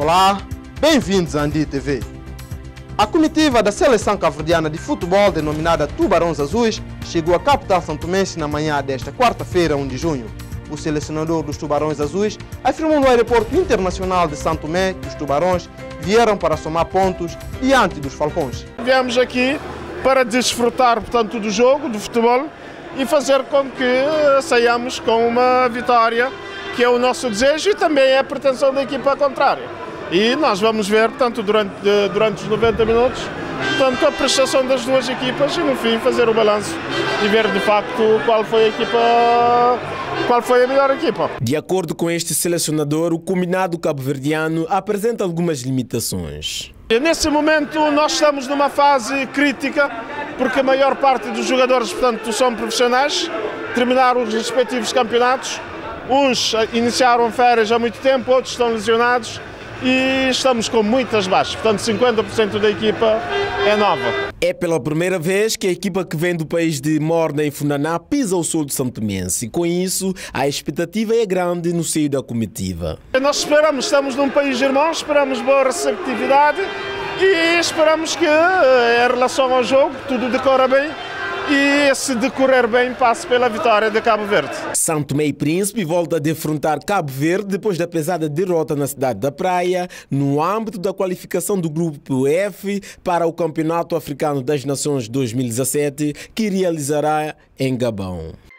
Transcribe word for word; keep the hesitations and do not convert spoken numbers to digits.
Olá, bem-vindos à Andi T V. A comitiva da seleção cabo-verdiana de futebol, denominada Tubarões Azuis, chegou à capital santomense na manhã desta quarta-feira, primeiro de junho. O selecionador dos Tubarões Azuis afirmou no aeroporto internacional de São Tomé que os Tubarões vieram para somar pontos diante dos Falcões. Viemos aqui para desfrutar, portanto, do jogo, do futebol, e fazer com que saiamos com uma vitória, que é o nosso desejo e também é a pretensão da equipa contrária. E nós vamos ver, portanto, durante, durante os noventa minutos, portanto, a prestação das duas equipas e, no fim, fazer o balanço e ver, de facto, qual foi a equipa, qual foi a melhor equipa. De acordo com este selecionador, o combinado cabo-verdiano apresenta algumas limitações. Nesse momento, nós estamos numa fase crítica, porque a maior parte dos jogadores, portanto, são profissionais, terminaram os respectivos campeonatos. Uns iniciaram férias há muito tempo, outros estão lesionados e estamos com muitas baixas. Portanto, cinquenta por cento da equipa é nova. É pela primeira vez que a equipa que vem do país de Morna e Funaná pisa o sul de santomense. Com isso, a expectativa é grande no seio da comitiva. Nós esperamos, estamos num país irmão, esperamos boa receptividade e esperamos que, em relação ao jogo, tudo decora bem e, se decorrer bem, passe pela vitória de Cabo Verde. São Tomé e Príncipe volta a defrontar Cabo Verde depois da pesada derrota na cidade da Praia, no âmbito da qualificação do Grupo F para o Campeonato Africano das Nações dois mil e dezassete, que realizará em Gabão.